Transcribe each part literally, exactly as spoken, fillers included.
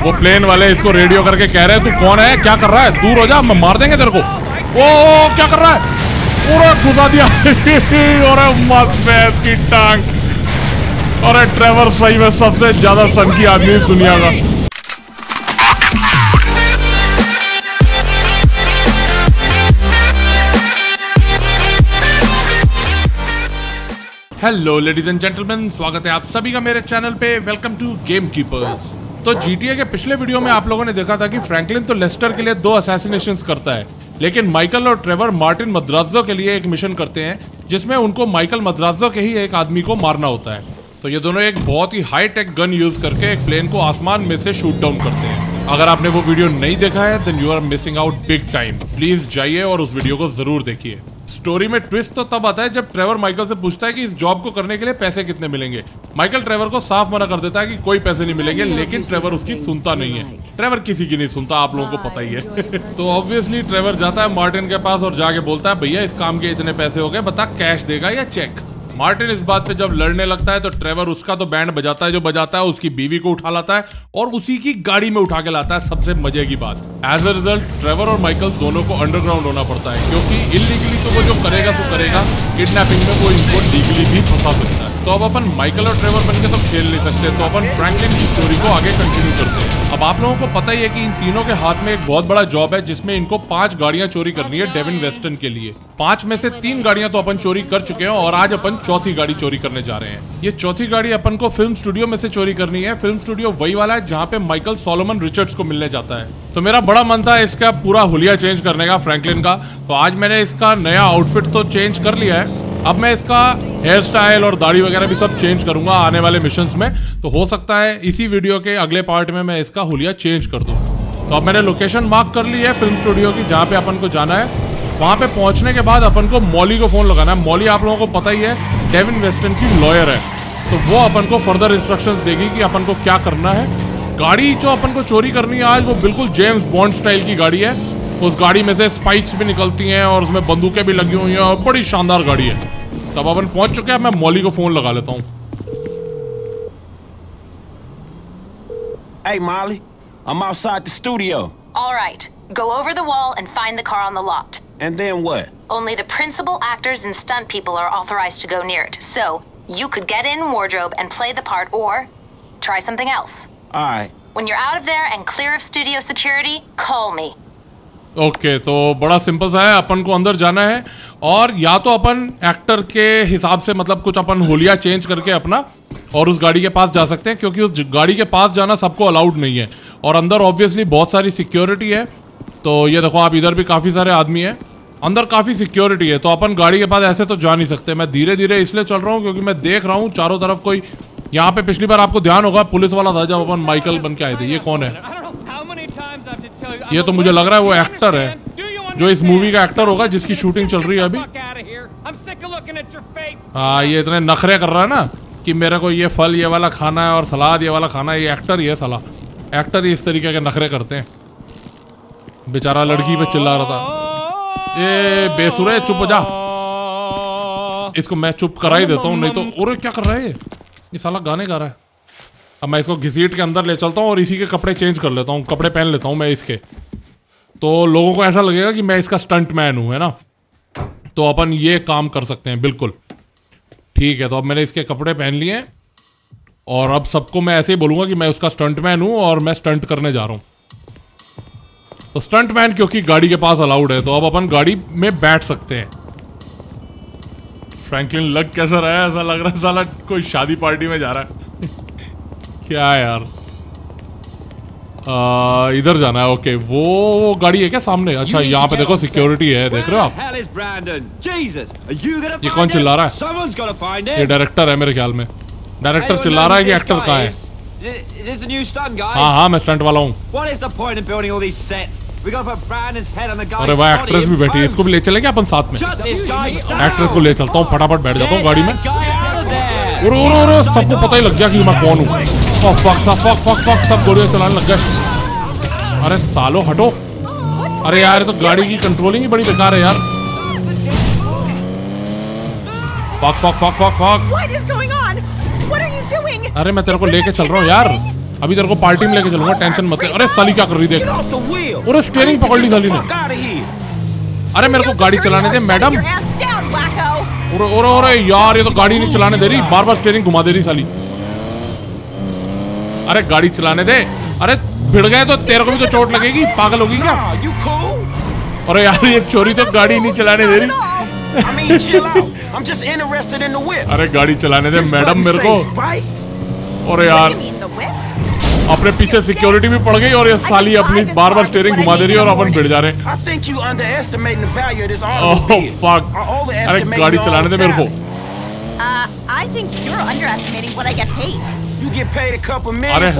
वो प्लेन वाले इसको रेडियो करके कह रहे हैं तू कौन है, क्या कर रहा है, दूर हो जा, हम मार देंगे तेरे को। ओ क्या कर रहा है, पूरा घुसा दिया। अरे मस्त है इसकी टांग। अरे ट्रेवर सही में सबसे ज्यादा सनकी आदमी इस दुनिया का। हेलो लेडीज एंड जेंटलमैन, स्वागत है आप सभी का मेरे चैनल पे। Welcome to game keepers. तो जीटीए के पिछले वीडियो में आप लोगों ने देखा था कि फ्रैंकलिन तो लेस्टर के लिए दो असैसिनेशंस करता है, लेकिन माइकल और ट्रेवर मार्टिन मद्राज़ो के लिए एक मिशन करते हैं जिसमें उनको माइकल मद्राज़ो के ही एक आदमी को मारना होता है। तो ये दोनों एक बहुत ही हाई टेक गन यूज करके एक प्लेन को आसमान में से शूट डाउन करते हैं। अगर आपने वो वीडियो नहीं देखा है then you are missing out big time. Please जाइए और उस वीडियो को जरूर देखिए। स्टोरी में ट्विस्ट तो तब आता है जब ट्रेवर माइकल से पूछता है कि इस जॉब को करने के लिए पैसे कितने मिलेंगे। माइकल ट्रेवर को साफ मना कर देता है कि कोई पैसे नहीं मिलेंगे, लेकिन ट्रेवर उसकी सुनता नहीं है। ट्रेवर किसी की नहीं सुनता, आप लोगों को पता ही है। तो ऑब्वियसली ट्रेवर जाता है मार्टिन के पास और जाके बोलता है भैया इस काम के इतने पैसे हो गए, बता कैश देगा या चेक। मार्टिन इस बात पे जब लड़ने लगता है तो ट्रेवर उसका तो बैंड बजाता है जो बजाता है, उसकी बीवी को उठा लाता है और उसी की गाड़ी में उठा के लाता है। सबसे मजे की बात, एज अ रिजल्ट ट्रेवर और माइकल दोनों को अंडरग्राउंड होना पड़ता है, क्योंकि इलीगली तो वो जो करेगा सो करेगा, किडनैपिंग में वो इनको लीगली भी फंसा सकता है। तो अब अपन माइकल और ट्रेवर बनके तो खेल नहीं सकते, तो अपन फ्रैंकलिन की स्टोरी को आगे कंटिन्यू करते हैं। अब आप लोगों को पता ही है कि इन तीनों के हाथ में एक बहुत बड़ा जॉब है जिसमें इनको पांच गाड़ियां चोरी करनी है डेविन वेस्टन के लिए। पांच में से तीन गाड़ियां तो अपन चोरी कर चुके हैं और आज अपन चौथी गाड़ी चोरी करने जा रहे हैं। ये चौथी गाड़ी अपन को फिल्म स्टूडियो में से चोरी करनी है। फिल्म स्टूडियो वही वाला है जहाँ पे माइकल सोलोमन रिचर्ड्स को मिलने जाता है। तो मेरा बड़ा मन था इसका पूरा हुलिया चेंज करने का, फ्रैंकलिन का। तो आज मैंने इसका नया आउटफिट तो चेंज कर लिया है। अब मैं इसका हेयर स्टाइल और दाढ़ी वगैरह भी सब चेंज करूंगा आने वाले मिशंस में। तो हो सकता है इसी वीडियो के अगले पार्ट में मैं इसका हुलिया चेंज कर दूं। तो अब मैंने लोकेशन मार्क कर ली है फिल्म स्टूडियो की, जहाँ पे अपन को जाना है। वहाँ पे पहुँचने के बाद अपन को मॉली को फोन लगाना है। मॉली आप लोगों को पता ही है डेविन वेस्टन की लॉयर है, तो वो अपन को फर्दर इंस्ट्रक्शंस देगी कि अपन को क्या करना है। गाड़ी जो अपन को चोरी करनी है आज वो बिल्कुल जेम्स बॉन्ड स्टाइल की गाड़ी है। उस गाड़ी में से स्पाइक्स भी निकलती हैं और उसमें बंदूकें भी लगी हुई हैं और बड़ी शानदार गाड़ी है। तब अपन पहुंच चुके हैं। मैं मॉली को फोन लगा लेता हूँ। Hey Molly, I'm outside the studio. All right, go over the wall and find the car on the lot. And then what? Only the principal actors and stunt people are authorized to go near it. So, you could get in wardrobe and play the part or try something else. All right. When you're out of there and clear of studio security, call me. Okay okay, तो बड़ा simple सा है। अपन को अंदर जाना है और या तो अपन एक्टर के हिसाब से मतलब कुछ अपन होलिया चेंज करके अपना और उस गाड़ी के पास जा सकते हैं, क्योंकि उस गाड़ी के पास जाना सबको अलाउड नहीं है और अंदर ऑब्वियसली बहुत सारी सिक्योरिटी है। तो ये देखो आप, इधर भी काफ़ी सारे आदमी हैं, अंदर काफ़ी सिक्योरिटी है। तो अपन गाड़ी के पास ऐसे तो जा नहीं सकते। मैं धीरे धीरे इसलिए चल रहा हूँ क्योंकि मैं देख रहा हूँ चारों तरफ कोई। यहाँ पे पिछली बार आपको ध्यान होगा पुलिस वाला था जब अपन माइकल बन के आए थे। ये कौन है? ये तो मुझे लग रहा है वो एक्टर है जो इस मूवी का एक्टर होगा जिसकी शूटिंग चल रही है अभी। हाँ, ये इतने नखरे कर रहा है ना कि मेरे को ये फल ये वाला खाना है और सलाद ये वाला खाना है। ये एक्टर ही है साला, एक्टर ही इस तरीके के नखरे करते हैं। बेचारा लड़की पे चिल्ला रहा था। ये बेसुरे, चुप हो जा। इसको मैं चुप करा ही देता हूँ, नहीं तो। और क्या कर रहा है ये ये साला गाने गा रहा है। अब मैं इसको घसीट के अंदर ले चलता हूँ और इसी के कपड़े चेंज कर लेता हूँ, कपड़े पहन लेता हूँ मैं इसके। तो लोगों को ऐसा लगेगा कि मैं इसका स्टंट मैन हूँ, है ना। तो अपन ये काम कर सकते हैं, बिल्कुल ठीक है। तो अब मैंने इसके कपड़े पहन लिए और अब सबको मैं ऐसे ही बोलूँगा कि मैं उसका स्टंट मैन हूँ और मैं स्टंट करने जा रहा हूँ। तो स्टंट मैन क्योंकि गाड़ी के पास अलाउड है तो अब अपन गाड़ी में बैठ सकते हैं। फ्रैंकलिन लग कैसा रहा है? ऐसा लग रहा है साला कोई शादी पार्टी में जा रहा है। क्या है यार? आ, इधर जाना है। ओके, वो, वो गाड़ी है क्या सामने? अच्छा, यहाँ पे देखो सिक्योरिटी है, देख रहे हो आप? ये कौन चिल्ला रहा है? ये डायरेक्टर है मेरे ख्याल में। डायरेक्टर चिल्ला रहा है कि एक्टर कहाँ है? हाँ हाँ, मैं स्टंट वाला हूँ। अरे वाह, एक्ट्रेस भी बैठी है। इसको भी ले चलेंगे अपन साथ में। एक्ट्रेस को ले चलता हूँ, फटाफट बैठ जाता हूँ गाड़ी में। और और और सबको पता ही लग गया कि मैं कौन हूँ। Fuck fuck fuck fuck fuck सब गोलियां चलाने लग गए। अरे सालो हटो। अरे यार, तो गाड़ी की कंट्रोलिंग ही बड़ी बेकार है यार। Fuck fuck fuck fuck fuck. अरे मैं तेरे को लेके चल रहा हूँ यार। अभी तेरे को पार्टी में लेके चलूंगा, टेंशन मत ले। अरे साली क्या कर रही देख, अरे स्टीयरिंग पकड़ ली साली ने। अरे मेरे को गाड़ी चलाने दे मैडम। और और और यार ये तो गाड़ी नहीं चलाने दे रही, बार बार स्टीयरिंग घुमा दे रही साली। अरे गाड़ी चलाने दे। अरे भिड़ गए तो तेरे को भी तो चोट लगेगी, पागल होगी क्या? अरे यार ये चोरी तो गाड़ी नहीं चलाने दे रही। अरे गाड़ी चलाने दे मैडम मेरे को। और यार अपने पीछे सिक्योरिटी भी पड़ गई और ये साली अपनी बार बार स्टीयरिंग घुमा दे रही है और अपन भिड़ जा रहे हैं। Oh fuck. अरे गाड़ी चलाने दे मेरे को। अरे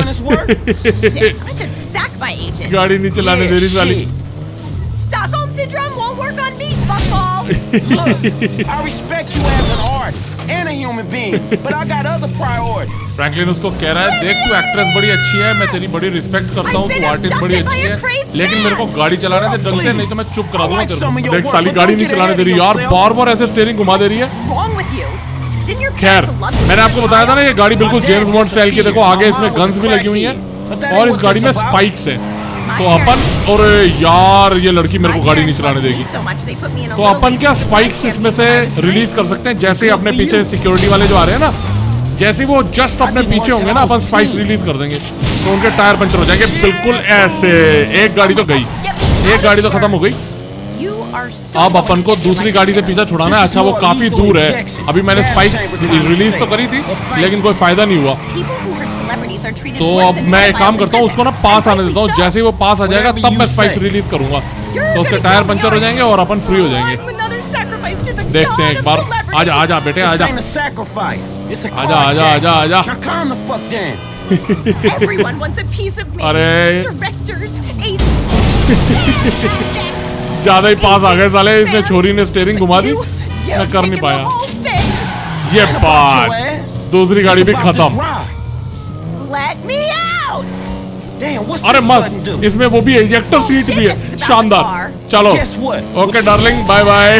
गाड़ी नहीं चलाने दे रही साली। Stockholm syndrome won't work on me, fuckball. Look, I respect you as an artist and a human being, but I got other priorities. Franklin उसको कह रहा है, देख तू एक्ट्रेस बड़ी अच्छी है, मैं तेरी बड़ी रिस्पेक्ट करता हूँ, तू आर्टिस्ट बड़ी अच्छी है, लेकिन मेरे को गाड़ी चलाने दे ढंग से, नहीं तो मैं चुप करा दूंगा तेरे को। देख साली गाड़ी नहीं चलाने दे रही यार, बार बार ऐसे स्टीयरिंग घुमा दे रही है। खैर मैंने आपको बताया था ना ये गाड़ी बिल्कुल जेम्स बॉन्ड स्टाइल की। देखो आगे इसमें गन्स भी लगी हुई है और इस गाड़ी में स्पाइक्स है। तो अपन, और यार ये लड़की मेरे को गाड़ी नहीं चलाने देगी, तो अपन क्या स्पाइक्स इसमें से रिलीज कर सकते हैं। जैसे अपने पीछे सिक्योरिटी वाले जो आ रहे हैं ना, जैसे वो जस्ट अपने पीछे होंगे ना, अपन स्पाइक्स रिलीज कर देंगे तो उनके टायर पंचर हो जाएंगे। बिल्कुल ऐसे। एक गाड़ी तो गई, एक गाड़ी तो खत्म हो गई। अब अपन को दूसरी गाड़ी से पीछा छुड़ाना है। अच्छा वो काफी दूर है, अभी मैंने स्पाइक्स रिलीज तो करी थी लेकिन कोई फायदा नहीं हुआ। तो अब मैं एक काम करता हूँ, उसको ना पास आने देता हूँ। जैसे ही वो पास आ जाएगा तब मैं स्पाइक्स रिलीज करूंगा, तो उसके टायर पंचर हो जाएंगे और अपन फ्री हो जाएंगे। देखते हैं एक बार। आजा आजा बेटे आजा आजा आजा आजा आजा। अरे ज्यादा ही पास आ गए साले, इसने छोरी ने स्टीयरिंग घुमा दी, मैं कर नहीं पाया। ये बात, दूसरी गाड़ी भी खत्म। अरे मस्त, इसमें वो भी इजेक्टर सीट भी है, शानदार। चलो okay darling, bye bye.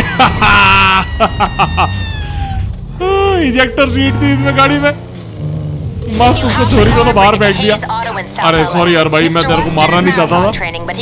Ejector seat थी इसमें गाड़ी में, मस्त। उसको छोरी को तो बाहर फेंक दिया। अरे सॉरी यार भाई, मैं तेरे को मारना नहीं चाहता था।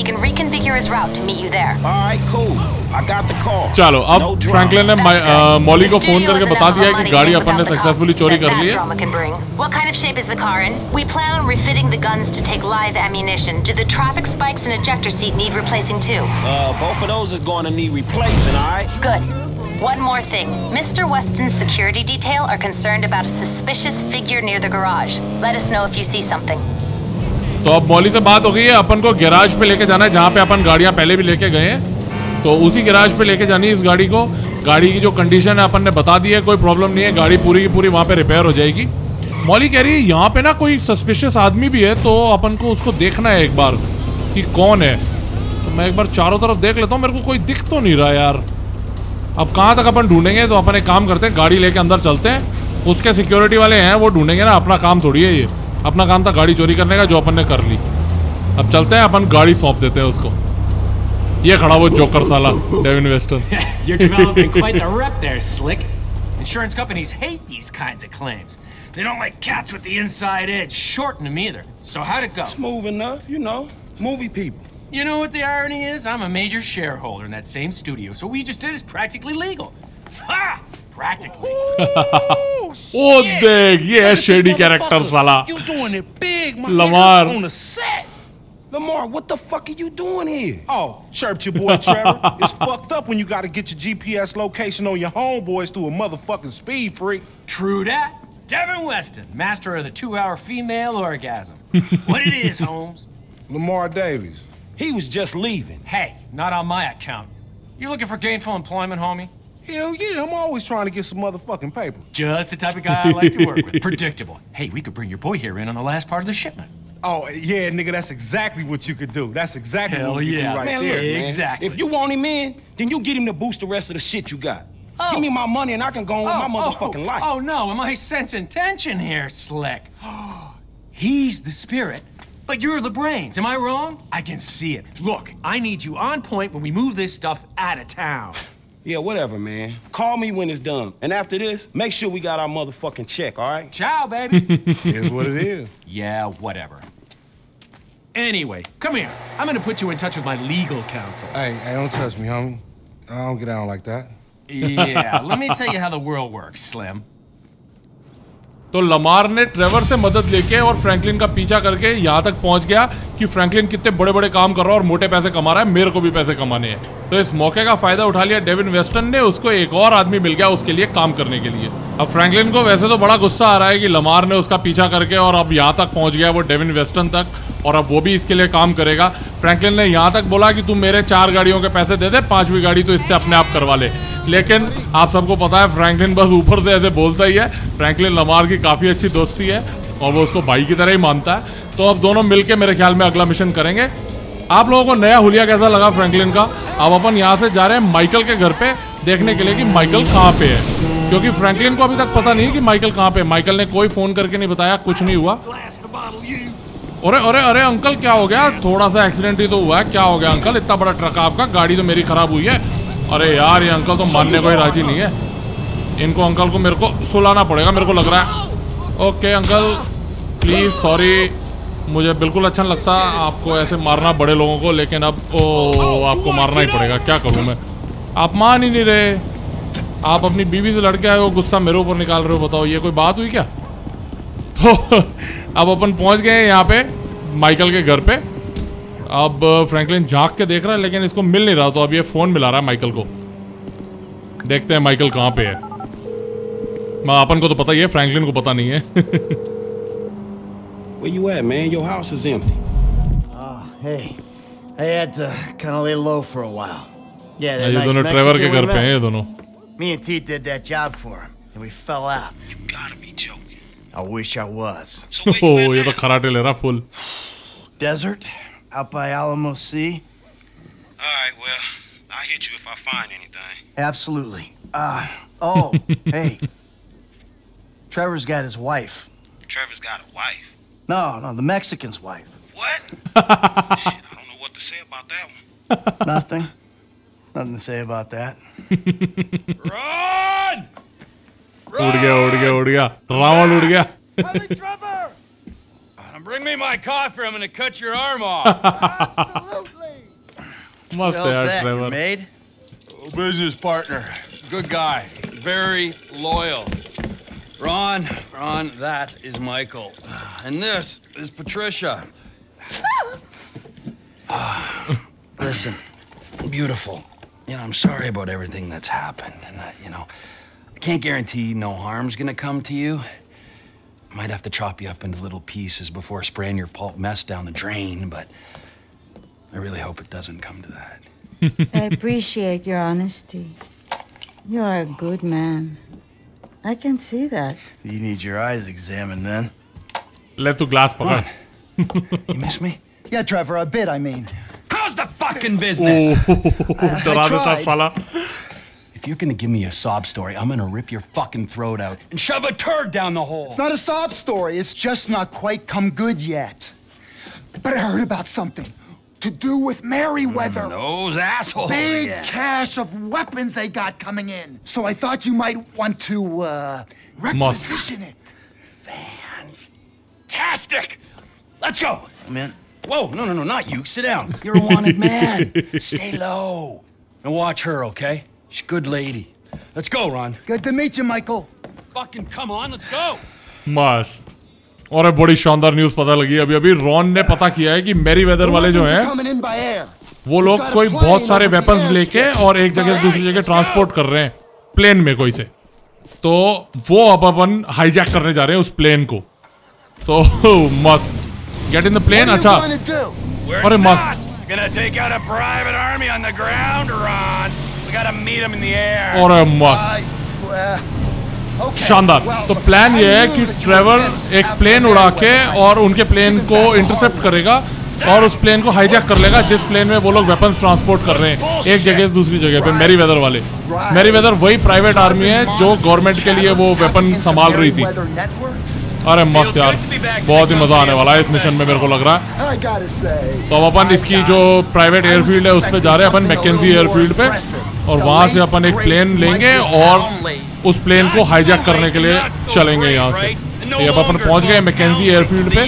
चलो अब फ्रैंकलिन ने मॉली को फोन करके बता दिया है कि गाड़ी अपन ने सक्सेसफुली चोरी कर ली है। What kind of shape is the car in? We plan on refitting the guns to take live ammunition. Do the traffic spikes and ejector seat need replacing too? Uh, both of those is going to need replacing, all right? Good. One more thing. Mister Weston's security detail are concerned about a suspicious figure near the garage. Let us know if you see something. तो अब Molly से बात हो गई है, अपन को garage पे लेके जाना है जहाँ पे अपन गाड़ियाँ पहले भी लेके गए हैं। तो उसी गैराज पे लेके जानी है इस गाड़ी को। गाड़ी की जो कंडीशन है अपन ने बता दी है, कोई प्रॉब्लम नहीं है, गाड़ी पूरी की पूरी वहाँ पे रिपेयर हो जाएगी। मॉली कह रही है यहाँ पे ना कोई सस्पिशियस आदमी भी है, तो अपन को उसको देखना है एक बार कि कौन है। तो मैं एक बार चारों तरफ देख लेता हूँ, मेरे को कोई दिख तो नहीं रहा यार। अब कहाँ तक अपन ढूंढेंगे, तो अपन एक काम करते हैं, गाड़ी लेके अंदर चलते हैं, उसके सिक्योरिटी वाले हैं वो ढूंढेंगे ना, अपना काम थोड़ी है ये। अपना काम था गाड़ी चोरी करने का, जो अपन ने कर ली। अब चलते हैं, अपन गाड़ी सौंप देते हैं उसको। ये खड़ा वो जोकर साला Devin Weston. You're developing quite the rep there, Slick. Insurance companies hate these kinds of claims. They don't like cats with the inside edge shorting them either. So how'd it go? Smooth enough, you know, movie people. You know what the irony is? I'm a major shareholder in that same studio, so what we just did is practically legal. Ha! Practically. Oh, देख ये है shady character साला। You doing it big, my Lamar. nigga, on the set. Lamar, what the fuck are you doing here? Oh, chirped your boy Trevor. It's fucked up when you gotta get your G P S location on your homeboys through a motherfucking speed freak. True that. Devin Weston, master of the two-hour female orgasm. What it is, Holmes? Lamar Davies. He was just leaving. Hey, not on my account. You looking for gainful employment, homie? Hell yeah, I'm always trying to get some motherfucking paper. Just the type of guy I like to work with. Predictable. Hey, we could bring your boy here in on the last part of the shipment. Oh, yeah, nigga, that's exactly what you could do. That's exactly Hell what we yeah. do right Man, there. look, man. Exactly. If you want him in, then you get him to boost the rest of the shit you got. Oh. Give me my money and I can go on with my motherfucking oh, life. Oh, no, am I sensing tension here, Slick? He's the spirit, but you're the brains. Am I wrong? I can see it. Look, I need you on point when we move this stuff out of town. Yeah, whatever, man. Call me when it's done. And after this, make sure we got our motherfucking check, all right? Ciao, baby. Here's what it is. Yeah, whatever. Anyway, come here. I'm gonna put you in touch with my legal counsel. Hey, hey, don't touch me, homie. I don't get down like that. Yeah, let me tell you how the world works, Slim. तो Lamar ने Trevor से मदद लेके और Franklin का पीछा करके यहाँ तक पहुंच गया कि फ्रैंकलिन कितने बड़े बड़े काम कर रहा है और मोटे पैसे कमा रहा है, मेरे को भी पैसे कमाने हैं। तो इस मौके का फायदा उठा लिया डेविन वेस्टन ने, उसको एक और आदमी मिल गया उसके लिए काम करने के लिए। अब फ्रैंकलिन को वैसे तो बड़ा गुस्सा आ रहा है कि लमार ने उसका पीछा करके और अब यहाँ तक पहुंच गया वो डेविन वेस्टन तक, और अब वो भी इसके लिए काम करेगा। फ्रैंकलिन ने यहाँ तक बोला कि तू मेरे चार गाड़ियों के पैसे दे दे, पांचवी गाड़ी तो इससे अपने आप करवा ले। लेकिन आप सबको पता है फ्रैंकलिन बस ऊपर से ऐसे बोलता ही है। फ्रैंकलिन लमार की काफ़ी अच्छी दोस्ती है और वो उसको भाई की तरह ही मानता है। तो अब दोनों मिलके मेरे ख्याल में अगला मिशन करेंगे। आप लोगों को नया हुलिया कैसा लगा फ्रैंकलिन का? अब अपन यहाँ से जा रहे हैं माइकल के घर पे देखने के लिए कि माइकल कहाँ पे है, क्योंकि फ्रैंकलिन को अभी तक पता नहीं है कि माइकल कहाँ पे है। माइकल ने कोई फोन करके नहीं बताया, कुछ नहीं हुआ। अरे अरे अरे अंकल क्या हो गया? थोड़ा सा एक्सीडेंट ही तो हुआ है। क्या हो गया अंकल? इतना बड़ा ट्रक है आपका, गाड़ी तो मेरी खराब हुई है। अरे यार ये अंकल तो मानने को ही राजी नहीं है। इनको अंकल को मेरे को सुलाना पड़ेगा, मेरे को लग रहा है। ओके अंकल प्लीज सॉरी, मुझे बिल्कुल अच्छा लगता आपको ऐसे मारना बड़े लोगों को, लेकिन अब ओ आपको मारना ही पड़ेगा। क्या करूं मैं? आप मान ही नहीं रहे। आप अपनी बीवी से लड़के आए हो, गुस्सा मेरे ऊपर निकाल रहे हो। बताओ ये कोई बात हुई क्या? तो अब अपन पहुंच गए हैं यहाँ पे माइकल के घर पे। अब फ्रैंकलिन झांक के देख रहा है लेकिन इसको मिल नहीं रहा, तो अब ये फोन मिला रहा है माइकल को। देखते हैं माइकल कहाँ पे है। अपन को तो पता ही है, फ्रैंकलिन को पता नहीं है। Where you at, man? Your house is empty. Oh, hey. I had to kind of lay low for a while. Yeah, that ये nice दोनों Mexican ट्रेवर के we घर पे हैं met? ये दोनों। Me and T did that job for him, and we fell out. You gotta be joking. I wish I was. So where you oh at ये तो now? खराटे ले रहा full. Desert, out by Alamo Sea. All right, well, I'll hit you if I find anything. Absolutely. Uh, oh, hey. Trevor's got his wife. Trevor's got a wife. No, no, the Mexican's wife. What? Shit, I don't know what to say about that one. Nothing. Nothing to say about that. Run! उड़ गया उड़ गया उड़ गया रावण उड़ गया। Trevor! Bring me my coffee. I'm gonna cut your arm off. मस्त है यार Your Trevor. maid? Business partner. Good guy. Very loyal. Ron, Ron, that is Michael. And this is Patricia. Listen, beautiful. You know, I'm sorry about everything that's happened. And, uh, you know, I can't guarantee no harm's gonna come to you. I might have to chop you up into little pieces before spraying your pulp mess down the drain, but I really hope it doesn't come to that. I appreciate your honesty. You are a good man. I can see that. You need your eyes examined then. ले तू glass पकड़। You miss me? Yeah, Trevor, a bit, I mean. How's the fucking business? डरा देता tried. साला। If you're gonna give me a sob story, I'm gonna rip your fucking throat out and shove a turd down the hole. It's not a sob story. It's just not quite come good yet. But I heard about something to do with Merryweather. Those assholes Big again. cache of weapons they got coming in. So I thought you might want to, uh, requisition it. Fantastic! Let's go! I'm in. Whoa, no, no, no, not you. Sit down. You're a wanted man. Stay low. And watch her, okay? She's a good lady. Let's go, Ron. Good to meet you, Michael. Fucking come on, let's go. मस्त। और एक बड़ी शानदार news पता लगी अभी अभी। Ron ने पता किया है कि मैरीवेदर वाले जो हैं Coming in by air. वो लोग कोई बहुत सारे वेपन्स लेके और एक जगह से दूसरी जगह ट्रांसपोर्ट कर रहे हैं प्लेन में कोई से। तो वो अब अपन हाईजैक करने जा रहे हैं उस प्लेन को। तो मस्त। Get in the plane. अच्छा अरे मस्त। Gonna take out a private army on the ground, Ron. We gotta meet them in the air. और मस्त शानदार। तो प्लान ये है कि ट्रेवर एक प्लेन उड़ा के और उनके प्लेन को इंटरसेप्ट करेगा और उस प्लेन को हाईजैक कर लेगा जिस प्लेन में वो लोग वेपन्स ट्रांसपोर्ट कर रहे हैं एक जगह से दूसरी जगह पे। मैरीवेदर वाले, मैरीवेदर वही प्राइवेट आर्मी है जो गवर्नमेंट के लिए वो वेपन संभाल रही थी। अरे मस्त यार, बहुत ही मजा आने वाला है इस मिशन में मेरे को लग रहा है। तो अब अपन इसकी जो प्राइवेट एयरफील्ड है उस पर जा रहे हैं अपन, मैकेंजी एयरफील्ड पे। और वहां से अपन एक प्लेन लेंगे और उस प्लेन को हाईजैक करने के लिए चलेंगे यहाँ से। ये अब अपन पहुंच गए मैकेंजी एयरफील्ड पे।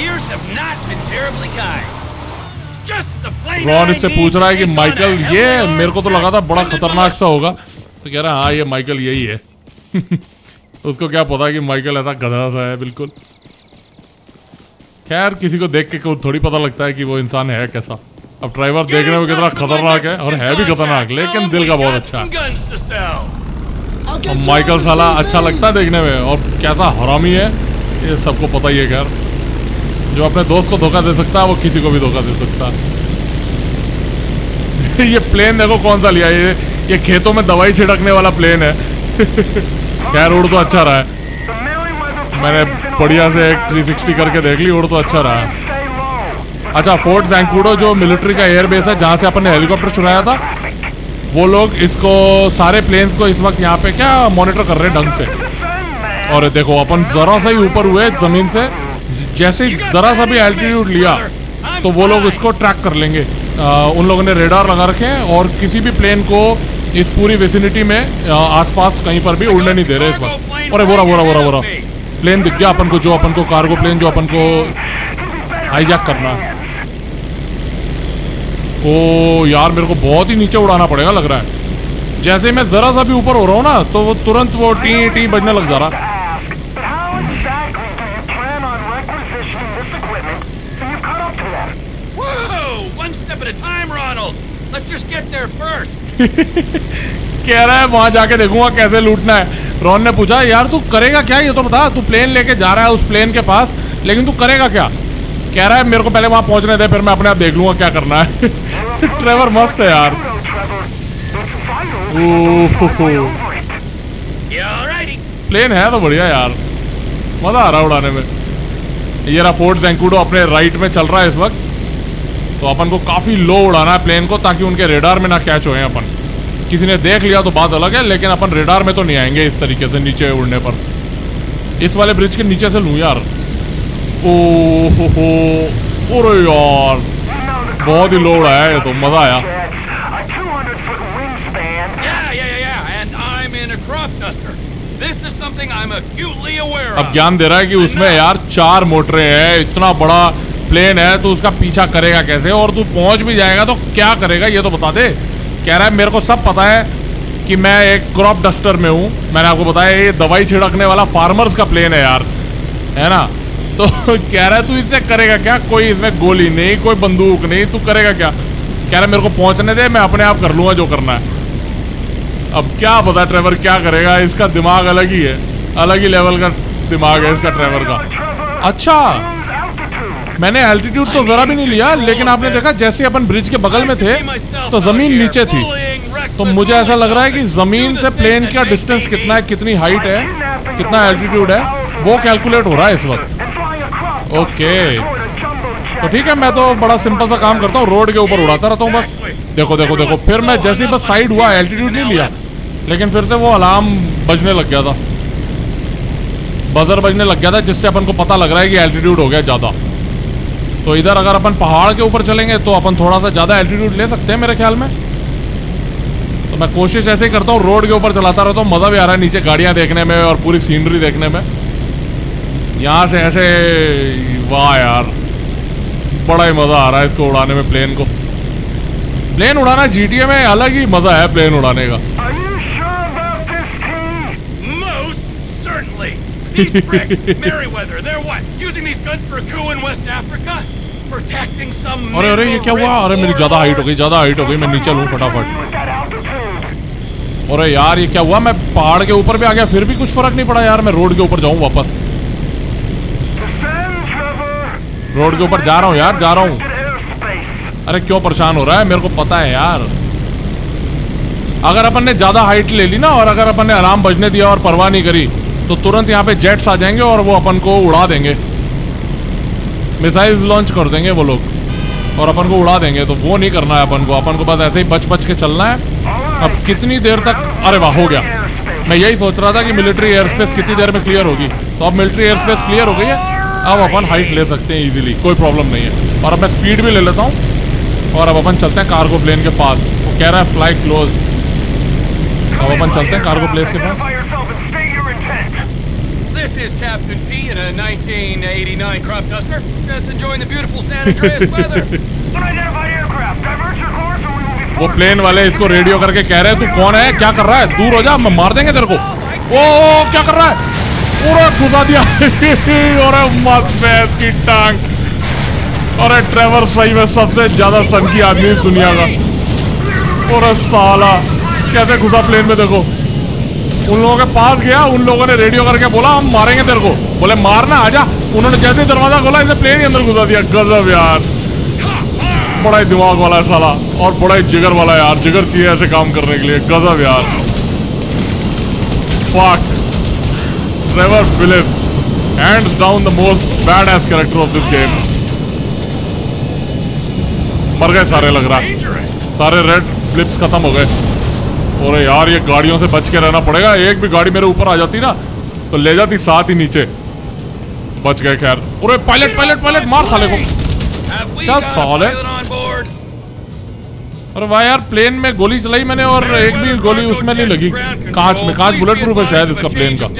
रॉन इससे पूछ रहा है कि माइकल ये, मेरे को तो लगा था बड़ा खतरनाक सा होगा, तो कह रहा है हाँ ये माइकल यही है। उसको क्या पता कि माइकल ऐसा गधा सा है बिल्कुल। खैर किसी को देख के थोड़ी पता लगता है कि वो इंसान है कैसा। अब ड्राइवर देखने में कितना खतरनाक है, और है भी खतरनाक, लेकिन दिल का बहुत अच्छा है। और माइकल साला अच्छा लगता है देखने में, और कैसा हरामी है ये सबको पता ही है। खैर जो अपने दोस्त को धोखा दे सकता है वो किसी को भी धोखा दे सकता है। ये प्लेन देखो कौन सा लिया, ये ये खेतों में दवाई छिड़कने वाला प्लेन है। खैर उड़ तो अच्छा रहा है, मैंने बढ़िया से एक थ्री सिक्सटी करके देख ली, उड़ तो अच्छा रहा है। अच्छा, फोर्ट जैंकुडो जो मिलिट्री का एयरबेस है जहाँ से अपन ने हेलीकॉप्टर चुराया था, वो लोग इसको सारे प्लेन्स को इस वक्त यहाँ पे क्या मॉनिटर कर रहे हैं ढंग से। और देखो अपन जरा सा ही ऊपर हुए जमीन से, जैसे ही जरा सा भी एल्टीट्यूड लिया तो वो लोग इसको ट्रैक कर लेंगे। आ, उन लोगों ने रेडार लगा रखे हैं और किसी भी प्लेन को इस पूरी विसिनिटी में आसपास कहीं पर भी उड़ने नहीं दे रहे इस वक्त। और बोरा बोरा बोरा बोरा प्लेन दिख गया अपन को, जो अपन को कार्गो प्लेन जो अपन को हाईजैक करना है। ओ यार मेरे को बहुत ही नीचे उड़ाना पड़ेगा लग रहा है। जैसे मैं जरा सा भी ऊपर हो रहा हूँ ना तो वो तुरंत वो टी टी बजने लग जा रहा। कह रहा है वहां जाके देखूंगा कैसे लूटना है। रॉन ने पूछा यार तू करेगा क्या, ये तो बता, तू प्लेन लेके जा रहा है उस प्लेन के पास, लेकिन तू करेगा क्या। कह रहा है मेरे को पहले वहां पहुंचने दे, फिर मैं अपने आप देख लूंगा क्या करना है। ट्रेवर मस्त है यार। प्लेन है तो बढ़िया यार, मजा आ रहा है उड़ाने में। ये रहा फोर्ट जैंकुडो अपने राइट में चल रहा है इस वक्त, तो अपन को काफी लो उड़ाना है प्लेन को ताकि उनके रेडार में ना कैच होए। अपन किसी ने देख लिया तो बात अलग है, लेकिन अपन रेडार में तो नहीं आएंगे इस तरीके से नीचे उड़ने पर। इस वाले ब्रिज के नीचे से लूं यार। ओह हो अरे यार बहुत ही लो उड़ाया है, तो मजा आया। अब ज्ञान दे रहा है कि उसमें यार चार मोटरें हैं, इतना बड़ा प्लेन है तो उसका पीछा करेगा कैसे, और तू पहुंच भी जाएगा तो क्या करेगा ये तो बता दे। कह रहा है मेरे को सब पता है कि मैं एक क्रॉप डस्टर में हूँ, मैंने आपको बताया ये दवाई छिड़कने वाला फार्मर्स का प्लेन है यार, है ना। तो कह रहा है तू इससे करेगा क्या, कोई इसमें गोली नहीं, कोई बंदूक नहीं, तू करेगा क्या। कह रहा है मेरे को पहुंचने दे, मैं अपने आप कर लूंगा जो करना है। अब क्या पता ट्रेवर क्या करेगा, इसका दिमाग अलग ही है, अलग ही लेवल का दिमाग है इसका ट्रेवर का। अच्छा मैंने एल्टीट्यूड तो जरा भी नहीं लिया, लेकिन आपने देखा जैसे अपन ब्रिज के बगल में थे तो जमीन नीचे थी, तो मुझे ऐसा लग रहा है कि जमीन से प्लेन का डिस्टेंस कितना है, कितनी हाइट है, कितना एल्टीट्यूड है, वो कैलकुलेट हो रहा है इस वक्त। ओके तो ठीक है, मैं तो बड़ा सिंपल सा काम करता हूँ, रोड के ऊपर उड़ाता रहता हूँ बस। देखो देखो देखो फिर मैं जैसे ही बस साइड हुआ, एल्टीट्यूड नहीं लिया, लेकिन फिर से वो अलार्म बजने लग गया था, बजर बजने लग गया था, जिससे अपन को पता लग रहा है कि एल्टीट्यूड हो गया ज़्यादा। तो इधर अगर अपन पहाड़ के ऊपर चलेंगे तो अपन थोड़ा सा ज़्यादा एल्टीट्यूड ले सकते हैं मेरे ख्याल में। तो मैं कोशिश ऐसे ही करता हूँ, रोड के ऊपर चलाता रहता हूँ, मज़ा भी आ रहा है नीचे गाड़ियाँ देखने में और पूरी सीनरी देखने में। यहाँ से ऐसे वाह यार बड़ा ही मज़ा आ रहा है इसको उड़ाने में, प्लेन को। प्लेन उड़ाना जीटीए में अलग ही मज़ा है प्लेन उड़ाने का। These pricks, Merryweather, they're what? Using these guns for a coup in West Africa? Protecting some अरे अरे ये क्या हुआ, अरे मेरी ज़्यादा हाइट हो गई, ज़्यादा हाइट हो गई, मैं नीचे लूँ फटाफट। अरे यार ये क्या हुआ, मैं पहाड़ के ऊपर भी आ गया, फिर भी कुछ फर्क नहीं पड़ा यार। मैं रोड के ऊपर जाऊँ वापस, रोड के ऊपर जा रहा हूँ यार, जा रहा हूँ। अरे क्यों परेशान हो रहा है, मेरे को पता है यार। अगर अपन ने ज़्यादा हाइट ले ली ना, और अगर अपन ने अलार्म बजने दिया और परवाह नहीं करी, तो तुरंत यहाँ पे जेट्स आ जाएंगे और वो अपन को उड़ा देंगे, मिसाइल्स लॉन्च कर देंगे वो लोग और अपन को उड़ा देंगे। तो वो नहीं करना है अपन को, अपन को बस ऐसे ही बच बच के चलना है। अब कितनी देर तक, अरे वाह हो गया। मैं यही सोच रहा था कि मिलिट्री एयर स्पेस कितनी देर में क्लियर होगी, तो अब मिलिट्री एयर स्पेस क्लियर हो गई है, अब अपन हाइट ले सकते हैं ईजिली, कोई प्रॉब्लम नहीं है। और अब मैं स्पीड भी ले लेता हूँ और अब अपन चलते हैं कार्गो प्लेन के पास। वो कह रहा है फ्लाई क्लोज, अब अपन चलते हैं कार्गो प्लेस के पास। This is Captain T in a nineteen eighty-nine crop duster, just enjoying the beautiful San Andreas weather. Unidentified aircraft, divert your course or we will be. वो प्लेन वाले इसको radio करके कह रहे हैं तू कौन है, क्या कर रहा है, दूर हो जा, हम मार देंगे तेरे को। ओ, ओ क्या कर रहा है, पूरा घुसा दिया। और मस्त भैंस की टांग। अरे ट्रेवर सही में सबसे ज्यादा सन की आदमी इस दुनिया का। और साला कैसे घुसा प्लेन में, देखो उन लोगों के पास गया, उन लोगों ने रेडियो करके बोला हम मारेंगे तेरे को, बोले मारना आजा। उन्होंने जैसे दरवाजा खोला इसे प्लेन के अंदर घुसा दिया। गजब यार, बड़ा ही दिमाग वाला है साला और बड़ा ही जिगर वाला है यार, जिगर चाहिए ऐसे काम करने के लिए। गजब यार। Fuck Trevor Phillips, hands down the most bad ass character of this game. मर गए सारे लग रहा है, सारे रेड फ्लिप्स खत्म हो गए। और यार ये गाड़ियों से बच के रहना पड़ेगा, एक भी गाड़ी मेरे ऊपर आ जाती ना तो ले जाती साथ ही नीचे। बच गए खैर। अरे पायलट पायलट पायलट मार साले को, चल साले। अरे वाह यार, प्लेन में गोली चलाई मैंने और एक भी गोली उसमें नहीं लगी। कांच में, कांच बुलेट प्रूफ है शायद इसका प्लेन का।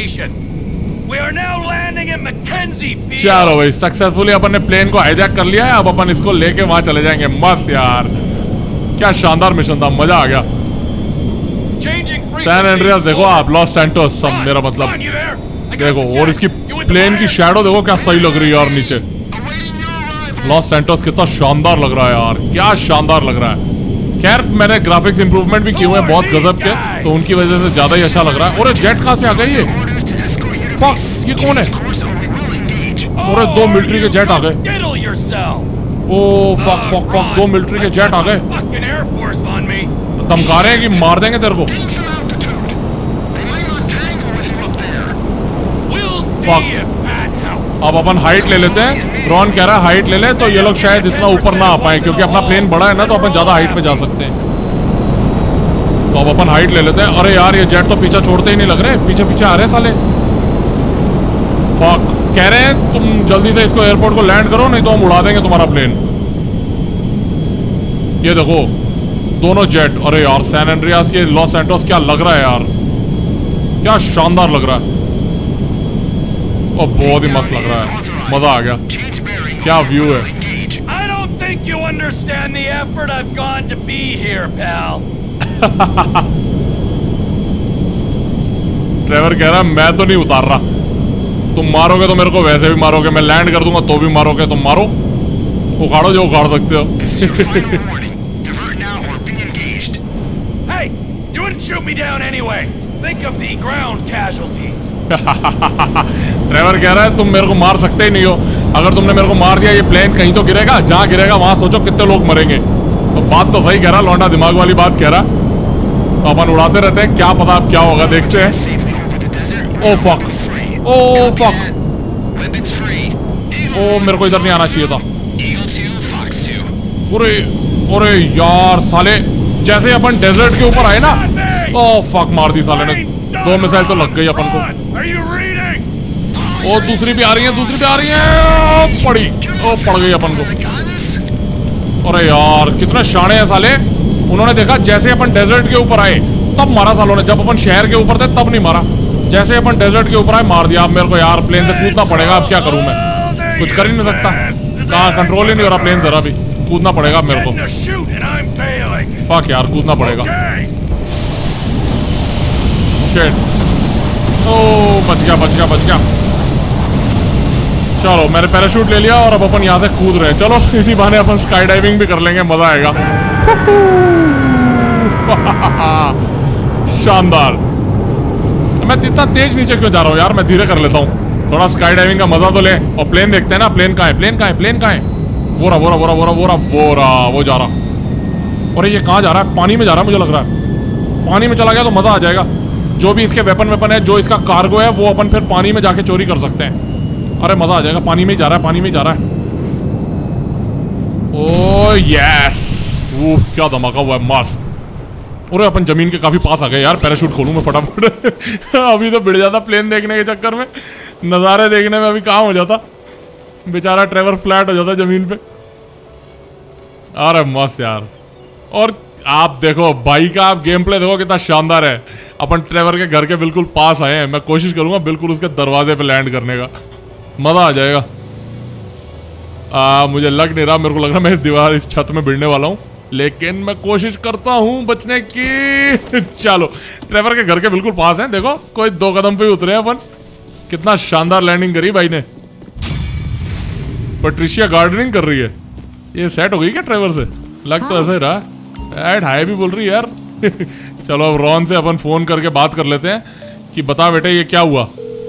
चलो भाई सक्सेसफुली अपन ने प्लेन को हाईजैक कर लिया है, अब अपन इसको लेके वहां चले जाएंगे। मस्त यार, क्या शानदार मिशन था, मजा आ गया। सैन एंड्रियास देखो आप, लॉस सैंटोस सब मेरा मतलब देखो, और इसकी प्लेन की शैडो देखो क्या सही लग रही है यार नीचे। लॉस सैंटोस कितना शानदार लग रहा है यार, क्या शानदार लग रहा है। खैर मैंने ग्राफिक्स इंप्रूवमेंट भी किए हुए हैं बहुत गजब के, तो उनकी वजह से ज्यादा ही अच्छा लग रहा है। और जेट कहां से आ गई ये, फक ये कौन है। और दो मिलिट्री के जेट आ गए। ओ फक फक फक, दो मिलिट्री के जेट आ गए, धमका रहे हैं कि मार देंगे तेरे को। अब अपन हाइट ले लेते हैं, रॉन कह रहा है हाइट ले ले, तो ये लोग शायद इतना ऊपर ना आ पाए क्योंकि अपना प्लेन बड़ा है ना, तो अपन ज्यादा हाइट पे जा सकते हैं। तो अब अपन हाइट ले लेते हैं। अरे यार ये जेट तो पीछा छोड़ते ही नहीं लग रहे, पीछे पीछे आ रहे साले। फक, कह रहे हैं तुम जल्दी से इसको एयरपोर्ट को लैंड करो नहीं तो हम उड़ा देंगे तुम्हारा प्लेन। ये देखो दोनों जेट। अरे यार सैन एंड्रियास, ये लॉस सैंटोस क्या लग रहा है यार, क्या शानदार लग रहा है। और बहुत ही मस्त लग रहा है, मजा आ गया। क्या व्यू है। I don't think you understand the effort I've gone to be here, pal. Driver कह रहा मैं तो नहीं उतार रहा, तुम मारोगे तो मेरे को वैसे भी मारोगे, मैं लैंड कर दूंगा तो भी मारोगे, तुम मारो, उखाड़ो जो उखाड़ सकते हो। Hey, you wouldn't shoot me down anyway. Think of the ground casualties. Driver कह रहा है तुम मेरे को मार सकते ही नहीं हो, अगर तुमने मेरे को मार दिया ये प्लेन कहीं तो गिरेगा, जहाँ गिरेगा वहां सोचो कितने लोग मरेंगे। तो बात तो सही कह रहा, लौंडा दिमाग वाली बात कह रहा। तो अपन उड़ाते रहते हैं, क्या पता अब क्या होगा, देखते हैं। ओ फक, ओ फक, ओ मेरे को इधर नहीं आना चाहिए था। अरे अरे यार साले, जैसे अपन डेजर्ट के ऊपर आए ना, ओ फक मार दी साले ने, दो मिसाइल तो लग गई अपन को। और दूसरी भी आ रही है, दूसरी भी आ रही है, पड़ी, ओ पड़ गई अपन को। अरे यार कितने शाणे हैं साले, उन्होंने देखा जैसे अपन डेजर्ट के ऊपर आए तब मारा सालों ने, जब अपन शहर के ऊपर थे तब नहीं मारा, जैसे अपन डेजर्ट के ऊपर आए मार दिया। अब मेरे को यार प्लेन से कूदना पड़ेगा, अब क्या करूं मैं, कुछ कर ही नहीं सकता, कहाँ कंट्रोल ही नहीं हो रहा प्लेन जरा भी, कूदना पड़ेगा मेरे को। फक यार कूदना पड़ेगा। शिट, ओ बच गया बच गया बच गया। चलो मैंने पैराशूट ले लिया और अब अपन यहाँ से कूद रहे हैं। चलो इसी बहाने अपन स्काई डाइविंग भी कर लेंगे, मजा आएगा। शानदार। मैं इतना तेज नीचे क्यों जा रहा हूँ यार, मैं धीरे कर लेता हूँ, थोड़ा स्काई डाइविंग का मजा तो ले। और प्लेन देखते हैं ना, प्लेन कहाँ है, प्लेन कहाँ है, प्लेन कहाँ है, वो रहा वो रहा वो रहा वो रहा वो रहा वो रहा वो जा रहा। और ये कहाँ जा रहा है, पानी में जा रहा है मुझे लग रहा है। पानी में चला गया तो मजा आ जाएगा, जो भी इसके वेपन वेपन है, जो इसका कार्गो है, वो अपन फिर पानी में जाके चोरी कर सकते हैं। अरे मजा आ जाएगा, पानी में ही जा रहा है, पानी में ही जा रहा है। ओह यस, वो क्या धमाका हुआ है, मस्त। अरे अपन जमीन के काफी पास आ गए यार, पैराशूट खोलूं मैं फटाफट। अभी तो बिड़ जाता प्लेन देखने के चक्कर में, नज़ारे देखने में अभी कहाँ हो जाता, बेचारा ट्रेवर फ्लैट हो जाता जमीन पे। अरे मस्त यार। और आप देखो भाई का, आप गेम प्ले देखो कितना शानदार है। अपन ट्रेवर के घर के बिल्कुल पास आए हैं। मैं कोशिश करूंगा बिल्कुल उसके दरवाजे पे लैंड करने का, मजा आ जाएगा। आ, मुझे लग नहीं रहा, मेरे को लग रहा मैं इस दीवार इस छत में भिड़ने वाला हूँ, लेकिन मैं कोशिश करता हूँ बचने की। चलो, ट्रेवर के घर के बिल्कुल पास है। देखो कोई दो कदम पे ही उतरे अपन। कितना शानदार लैंडिंग करी भाई ने। पैट्रिशिया गार्डनिंग कर रही है। ये सेट हो गई क्या ट्रेवर से? लग तो ऐसा ही रहा। एड हाय भी बोल रही है यार। चलो अब रॉन से अपन फोन करके बात कर लेते हैं कि बता बेटे ये क्या हुआ।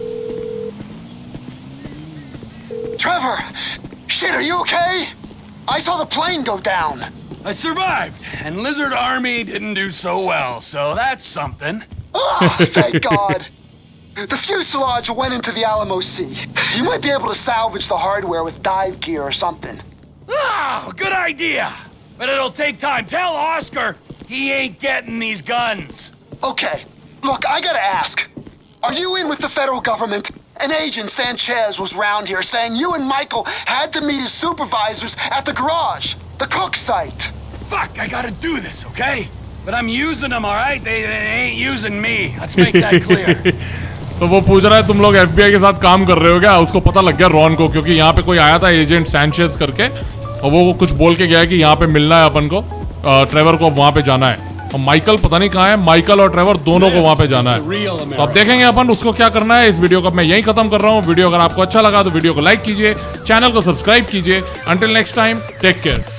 Trevor, shit, are you okay? I saw the plane go down. I survived, and Lizard Army didn't do so well, so that's something. Oh, thank God. The fuselage went into the Alamo Sea. You might be able to salvage the hardware with dive gear or something. Ah, good idea. But it'll take time. Tell Oscar he ain't getting these guns. Okay, look, I gotta ask. Are you in with the federal government? An agent, Sanchez, was round here saying you and Michael had to meet his supervisors at the garage, the Cook site. Fuck, I gotta do this, okay? But I'm using them, all right? They, they ain't using me. Let's make that clear. तो वो पूछ रहा है तुम लोग FBI के साथ काम कर रहे हो क्या? उसको पता लग गया रॉन को, क्योंकि यहाँ पे कोई आया था एजेंट सैंचेज करके, और वो कुछ बोल के गया है कि यहाँ पे मिलना है अपन को, ट्रेवर को वहाँ पे जाना है। और माइकल पता नहीं कहाँ है। माइकल और ट्रेवर दोनों को वहाँ पे जाना है। तो अब देखेंगे अपन उसको क्या करना है। इस वीडियो को मैं यहीं खत्म कर रहा हूँ। वीडियो अगर आपको अच्छा लगा तो वीडियो को लाइक कीजिए, चैनल को सब्सक्राइब कीजिए। Until next time, take care.